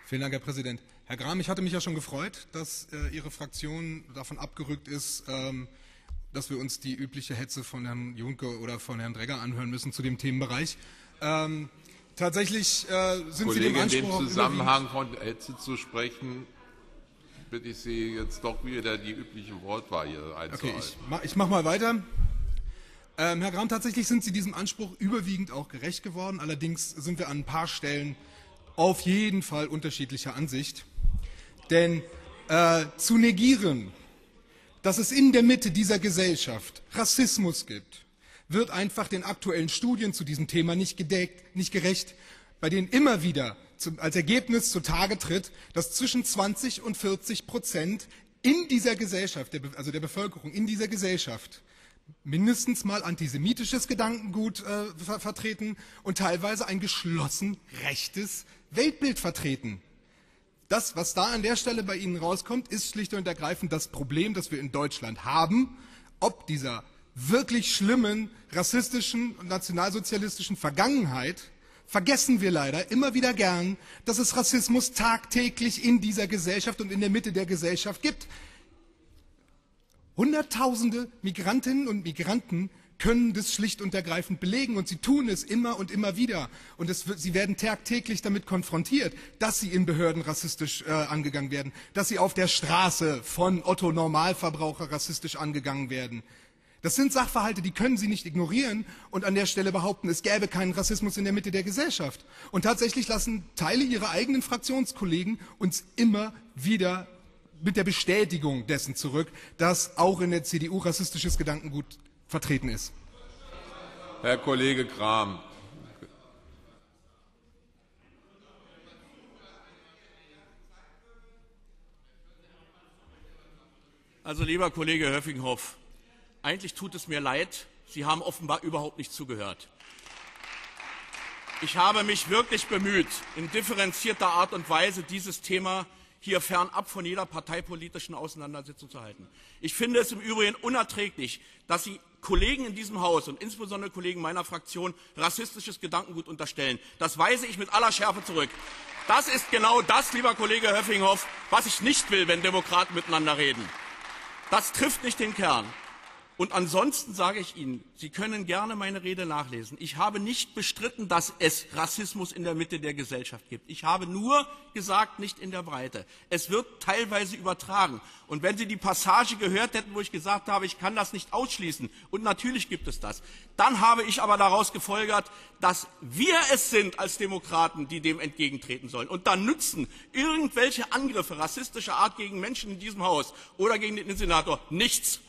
Vielen Dank, Herr Präsident. Herr Gram, ich hatte mich ja schon gefreut, dass Ihre Fraktion davon abgerückt ist, dass wir uns die übliche Hetze von Herrn Juncker oder von Herrn Dregger anhören müssen zu dem Themenbereich. Tatsächlich sind Sie dem Anspruch... In dem Zusammenhang von Hetze zu sprechen, bitte ich Sie jetzt doch wieder die übliche Wortwahl hier einzuhalten. Okay, ich mache mal weiter. Herr Gram, tatsächlich sind Sie diesem Anspruch überwiegend auch gerecht geworden. Allerdings sind wir an ein paar Stellen auf jeden Fall unterschiedlicher Ansicht. Denn zu negieren, dass es in der Mitte dieser Gesellschaft Rassismus gibt, wird einfach den aktuellen Studien zu diesem Thema nicht gerecht, bei denen immer wieder als Ergebnis zutage tritt, dass zwischen 20 und 40% in dieser Gesellschaft, also der Bevölkerung in dieser Gesellschaft, mindestens mal antisemitisches Gedankengut vertreten und teilweise ein geschlossen rechtes Weltbild vertreten. Das, was da an der Stelle bei Ihnen rauskommt, ist schlicht und ergreifend das Problem, das wir in Deutschland haben, ob dieser wirklich schlimmen rassistischen und nationalsozialistischen Vergangenheit, vergessen wir leider immer wieder gern, dass es Rassismus tagtäglich in dieser Gesellschaft und in der Mitte der Gesellschaft gibt. Hunderttausende Migrantinnen und Migranten können das schlicht und ergreifend belegen und sie tun es immer und immer wieder. Und sie werden tagtäglich damit konfrontiert, dass sie in Behörden rassistisch angegangen werden, dass sie auf der Straße von Otto Normalverbraucher rassistisch angegangen werden. Das sind Sachverhalte, die können Sie nicht ignorieren und an der Stelle behaupten, es gäbe keinen Rassismus in der Mitte der Gesellschaft. Und tatsächlich lassen Teile Ihrer eigenen Fraktionskollegen uns immer wieder mit der Bestätigung dessen zurück, dass auch in der CDU rassistisches Gedankengut vertreten ist. Herr Kollege Gram. Also, lieber Kollege Höffinghoff, eigentlich tut es mir leid, Sie haben offenbar überhaupt nicht zugehört. Ich habe mich wirklich bemüht, in differenzierter Art und Weise dieses Thema hier fernab von jeder parteipolitischen Auseinandersetzung zu halten. Ich finde es im Übrigen unerträglich, dass Sie Kollegen in diesem Haus und insbesondere Kollegen meiner Fraktion rassistisches Gedankengut unterstellen. Das weise ich mit aller Schärfe zurück. Das ist genau das, lieber Kollege Höffinghoff, was ich nicht will, wenn Demokraten miteinander reden. Das trifft nicht den Kern. Und ansonsten sage ich Ihnen, Sie können gerne meine Rede nachlesen. Ich habe nicht bestritten, dass es Rassismus in der Mitte der Gesellschaft gibt. Ich habe nur gesagt, nicht in der Breite. Es wird teilweise übertragen. Und wenn Sie die Passage gehört hätten, wo ich gesagt habe, ich kann das nicht ausschließen, und natürlich gibt es das, dann habe ich aber daraus gefolgert, dass wir es sind als Demokraten, die dem entgegentreten sollen. Und dann nützen irgendwelche Angriffe rassistischer Art gegen Menschen in diesem Haus oder gegen den Innensenator nichts.